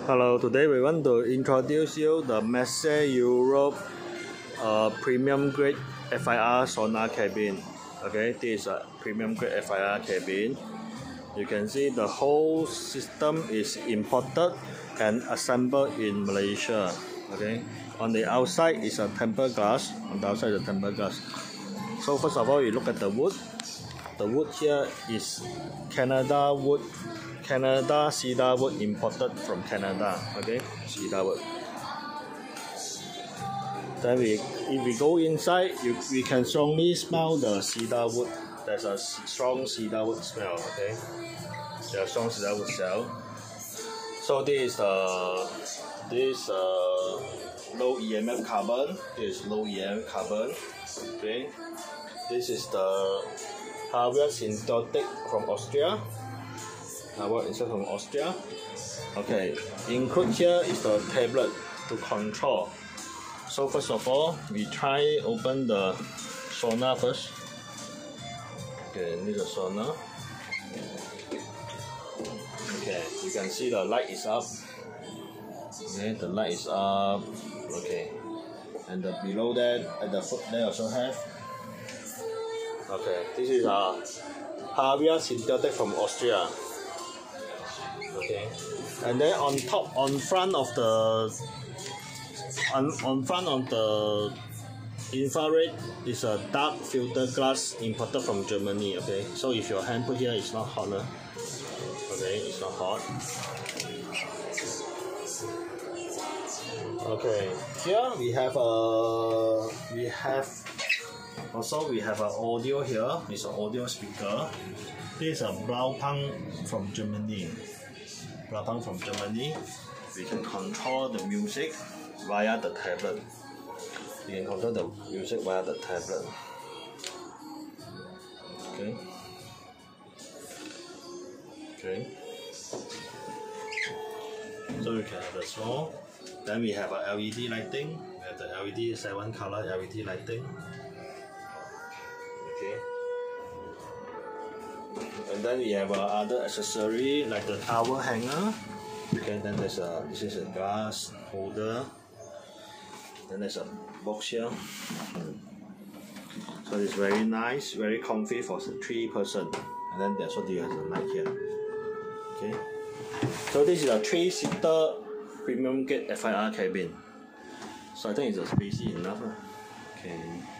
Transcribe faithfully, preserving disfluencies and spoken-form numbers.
Hello, today we want to introduce you the Messe Europe uh, premium grade F I R sauna cabin. Okay, this is a premium grade F I R cabin. You can see the whole system is imported and assembled in Malaysia. Okay, on the outside is a tempered glass. On the outside is a tempered glass. So first of all, you look at the wood. The wood here is Canada wood. Canada cedar wood imported from Canada. Okay, cedar wood. Then we, if we go inside, you, we can strongly smell the cedar wood. There's a strong cedar wood smell. Okay, there's a strong cedar wood smell. So this is the this uh, low E M F carbon. This is low E M F carbon. Okay, this is the Havia synthetic from Austria. Our insert from Austria. Okay, include here is the tablet to control. So first of all, we try open the sauna first. Okay, need the sauna. Okay, you can see the light is up. Okay, the light is up. Okay, and the below that at the foot there also have. Okay, this is a Havia synthetic from Austria. Okay, and then on top, on front of the on, on front of the infrared is a dark filter glass imported from Germany. Okay, so if your hand put here, it's not hot. Uh. Okay, it's not hot. Okay, here we have a we have also we have an audio here. It's an audio speaker. This is a Blaupang from Germany. Blaupang from Germany. We can control the music via the tablet. We can control the music via the tablet. Okay. Okay. So we can have the small. Then we have a L E D lighting. We have the L E D seven color L E D lighting. Okay. And then we have uh, other accessory like the towel hanger. Okay, then there's a this is a glass holder. Then there's a box here. So it's very nice, very comfy for three person. And then there's what you have the light here. Okay. So this is a three-seater premium grade F I R cabin. So I think it's a spacey enough. Okay.